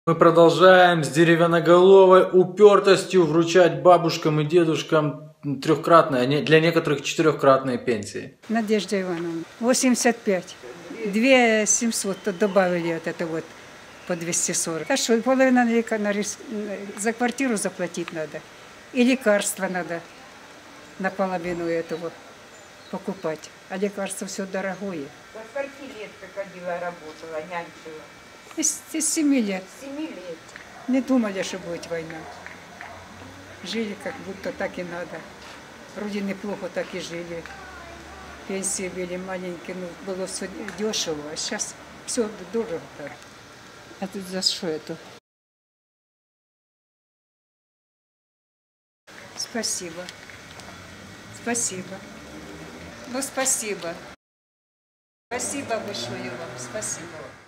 Мы продолжаем с деревянноголовой упертостью вручать бабушкам и дедушкам трехкратные, а для некоторых четырехкратные пенсии. Надежда Ивановна, 85. 2700 добавили вот это вот по 240. А что, половина за квартиру заплатить надо. И лекарства надо наполовину этого покупать. А лекарство все дорогое. Со скольки лет приходила, работала, нянчила? Из 7 лет. 7 лет. Не думали, что будет война. Жили как будто так и надо. Вроде неплохо так и жили. Пенсии были маленькие, но было все дешево. А сейчас все дорого. А тут за что это? Спасибо. Спасибо. Ну, спасибо. Спасибо большое вам. Спасибо.